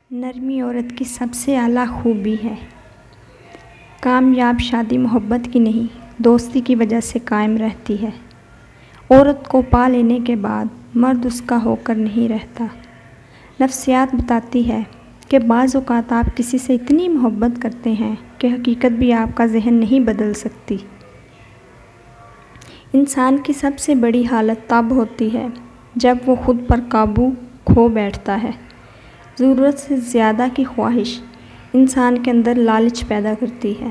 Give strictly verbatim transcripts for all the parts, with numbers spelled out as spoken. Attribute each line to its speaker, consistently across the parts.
Speaker 1: नरमी औरत की सबसे आला खूबी है। कामयाब शादी मोहब्बत की नहीं, दोस्ती की वजह से कायम रहती है। औरत को पा लेने के बाद मर्द उसका होकर नहीं रहता। नफ्सियात बताती है कि बाज़ औक़ात आप किसी से इतनी मोहब्बत करते हैं कि हकीकत भी आपका ज़हन नहीं बदल सकती। इंसान की सबसे बड़ी हालत तब होती है जब वो खुद पर काबू खो बैठता है। ज़रूरत से ज़्यादा की ख्वाहिश इंसान के अंदर लालच पैदा करती है।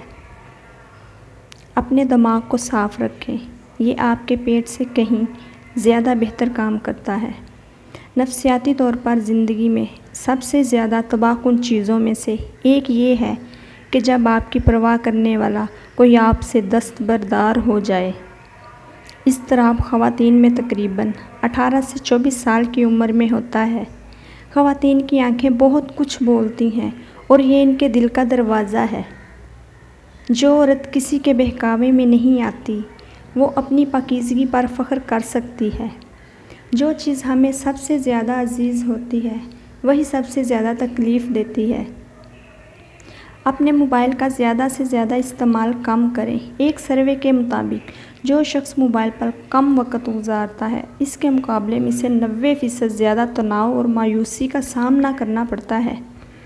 Speaker 1: अपने दिमाग को साफ़ रखें, ये आपके पेट से कहीं ज़्यादा बेहतर काम करता है। नफ्सियाती तौर पर ज़िंदगी में सबसे ज़्यादा तबाहकुन चीज़ों में से एक ये है कि जब आपकी परवाह करने वाला कोई आपसे दस्तबरदार हो जाए। इस तरह अब ख़वातीन में तकरीबन अठारह से चौबीस साल की उम्र में होता है। ख़वातीन की आंखें बहुत कुछ बोलती हैं और ये इनके दिल का दरवाज़ा है। जो औरत किसी के बहकावे में नहीं आती, वो अपनी पाकीज़गी पर फ़ख्र कर सकती है। जो चीज़ हमें सबसे ज़्यादा अजीज़ होती है, वही सबसे ज़्यादा तकलीफ़ देती है। अपने मोबाइल का ज़्यादा से ज़्यादा इस्तेमाल कम करें। एक सर्वे के मुताबिक जो शख्स मोबाइल पर कम वक़्त गुजारता है, इसके मुकाबले में इसे नब्बे फ़ीसद ज़्यादा तनाव और मायूसी का सामना करना पड़ता है।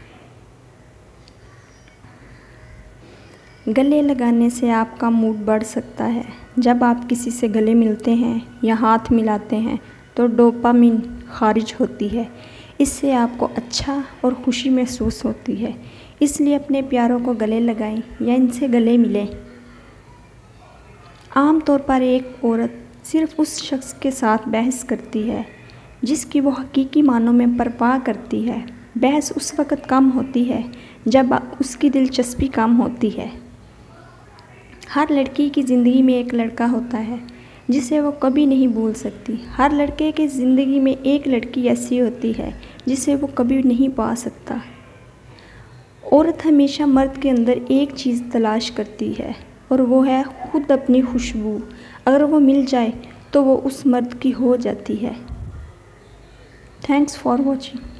Speaker 1: गले लगाने से आपका मूड बढ़ सकता है। जब आप किसी से गले मिलते हैं या हाथ मिलाते हैं तो डोपामिन खारिज होती है। इससे आपको अच्छा और खुशी महसूस होती है। इसलिए अपने प्यारों को गले लगाएं या इनसे गले मिलें। आम तौर पर एक औरत सिर्फ़ उस शख्स के साथ बहस करती है जिसकी वो हकीकी मानों में परवाह करती है। बहस उस वक़्त कम होती है जब उसकी दिलचस्पी कम होती है। हर लड़की की ज़िंदगी में एक लड़का होता है जिसे वो कभी नहीं भूल सकती। हर लड़के की ज़िंदगी में एक लड़की ऐसी होती है जिसे वो कभी नहीं पा सकता। औरत हमेशा मर्द के अंदर एक चीज़ तलाश करती है और वो है खुद अपनी खुशबू। अगर वो मिल जाए तो वो उस मर्द की हो जाती है। Thanks for watching.